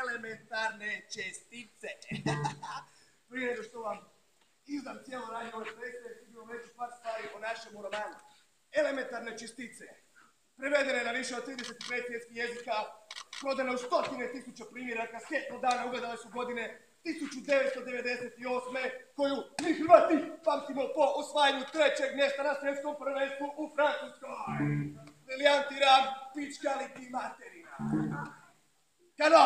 elementarne čestice. Prije nego što vam izdam cijelo radnje ove predstave, sigurno reći par stvari o našem romanu. Elementarne čestice, prevedene na više od 35 svjetskih jezika, prodane u stotine tisuća primjeraka, svjetlo dana ugledale su godine 1998. koju mi Hrvati pamtimo po osvajanju 3. mjesta na svjetskom prvenstvu u Francuskoj. Briljanti rad, pičkali ti materina. Kada?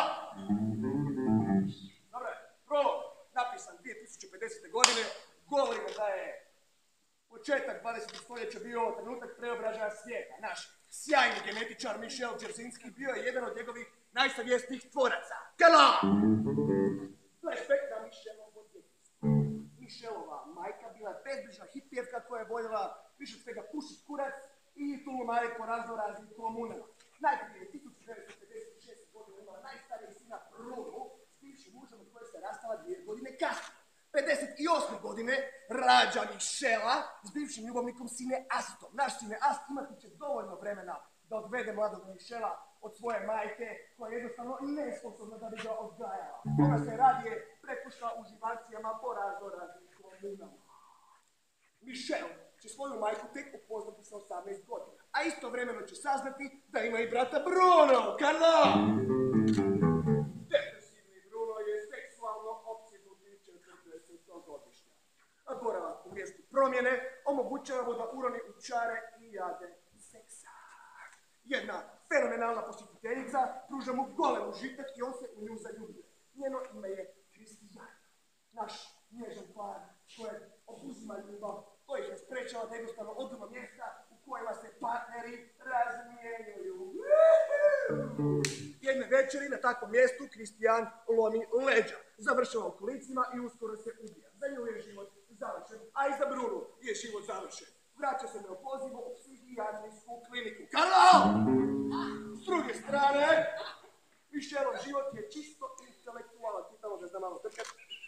Dobre, prolog, napisan 2050. godine, govori da je početak 20. stoljeća bio trenutak preobražaja svijeta. Naš sjajni genetičar Michel Dzerzhinski bio je jedan od njegovih najsavjesnijih tvoraca. Kada? Flashback na Michelovo djetinjstvo. Michelova majka bila bezbrižna hipijevka koja je voljela više od svega pušit kurac i tulumariti po raznoraznim komunama. Najprije 1956. godine imala najstariji sina Bruno s bivšim mužem od koje se rastala 2 godine kasnije. 58. godine rađa Michela s bivšim ljubavnikom sine Astom. Naš sine Ast imati će dovoljno vremena da odvede mladog Michela od svoje majke, koja je jednostavno nesposobna da bi ga odgajala. Ona se radije prepušta uživacijama po raznoraznim komunama. Michel će svoju majku tek upoznati sa 18 godina, a istovremeno će saznati da ima i brata Bruno. Kada? Depresivni Bruno je seksualno opsjednuti 40-godišnja. A boravak u mjestu promjene omogućava mu da uroni u čare i jade seksa. Jedna fenomenalna posjetiteljica pruža mu golem užitak i on se u nju zaljubio. Njeno ime je Kristijan. Naš nježan par kojeg obuzima ljubav, to ih ne sprečava da jednostavno odu na mjesta u kojima se partneri razmijenjuju. Jedne večeri na takvom mjestu Kristijan lomi leđa, završava u kolicima i uskoro se ubija. Za nju je život završen, a i za Brunu je život završen. Vraća se na opozivu u psihijatrijsku kliniku. Karlo! S druge strane, Michelov život je čisto intelektualan. Pitamo ga za malo drkat.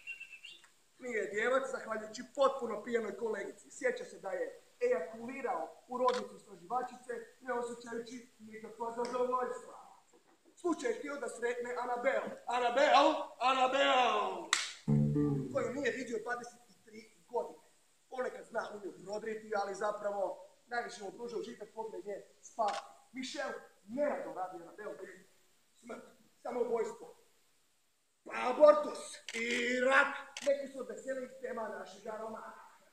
Nije djevac, zahvaljujući potpuno pijanoj kolegici. Sjeća se da je ejakulirao u rodnicu istraživačice, ne osjećajući nikakva zadovoljstva. Slučaj je htio da sretne Anabel. Anabel! Koju nije vidio 23 godine. Ponekad zna u nju prodriti, ali zapravo najviše mu pruža užitak pokraj nje spavati. Michel nerado radi Anabel bez smrt, samoubojstvo. Pa abortus i rak, neki su od veselih tema našega romana.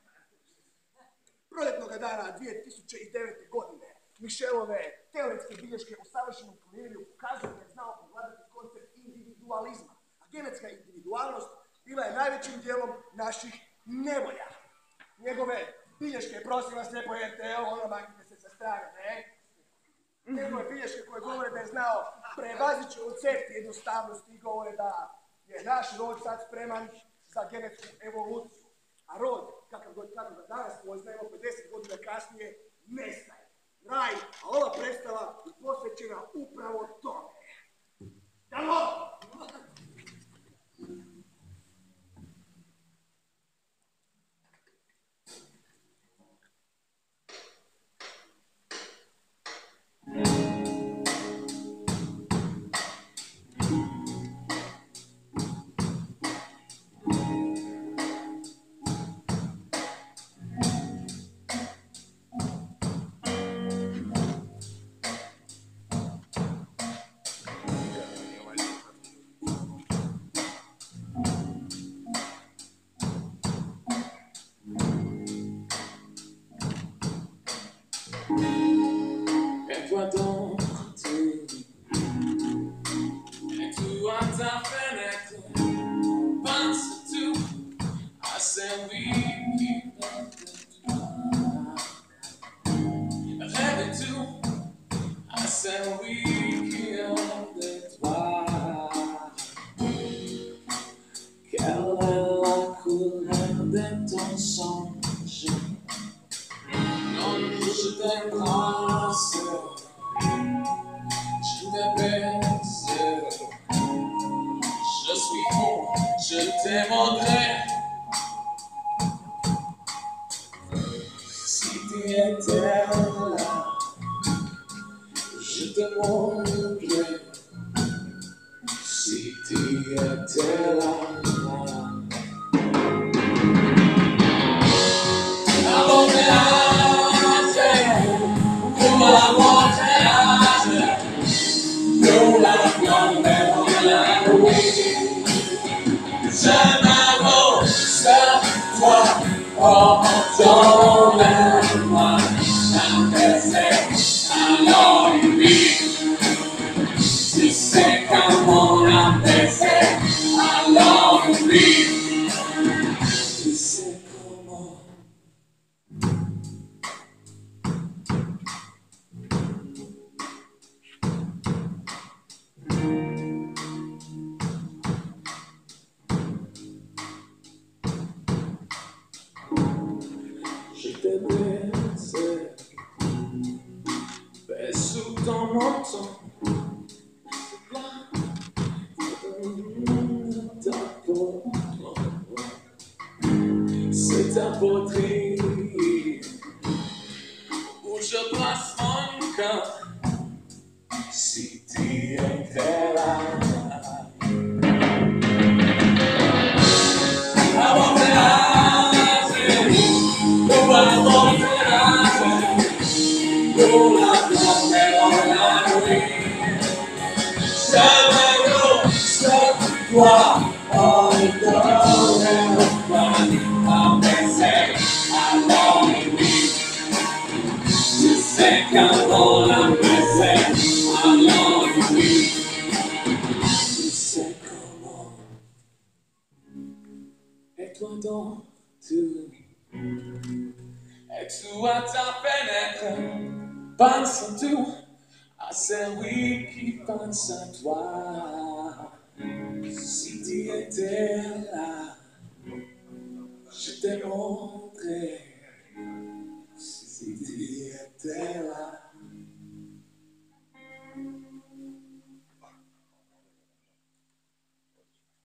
Proljetnoga dana 2009. godine Michelove teoretske bilješke u savršenom kloniraju ukazuju da je znao pogledati koncept individualizma, a genetska individualnost bila je najvećim dijelom naših nevolja. Njegove bilješke, prosim vas lijepo RTL, ono maknite se sa strane, ne? Njegove bilješke koje govore da je znao prevazići koncept jednostavnosti i govore da je naš rod sad spreman za genetsku evoluciju. A rod, kakav ga danas poznajemo, 50 godina kasnije, nestaje. Raj, a ova predstava je posvećena upravo tome. Dalo! Je te montrerai si tu étais là. Avant tes âges, pour avoir tes âges, nous l'avons dans la nuit. Je m'avance à toi, oh, donne-moi un baiser, alors oui. Tu sais comment la baiser, alors oui. Tu sais comment. Je t'ai baisé, baisse sous ton menton. C'est ta poitrine où je place mon cœur. Si tu étais là, avant tes âges, nous avons tes âges, nous l'avons dans la nuit. Je sur toi, oh, donne-moi un baiser, alors oui. Tu sais comment la baiser, alors oui. Tu sais comment. Et toi donc, es-tu à ta fenêtre, pense-tu à celui qui pense à toi? Si tu étais là, je t'ai montré. Si tu étais là.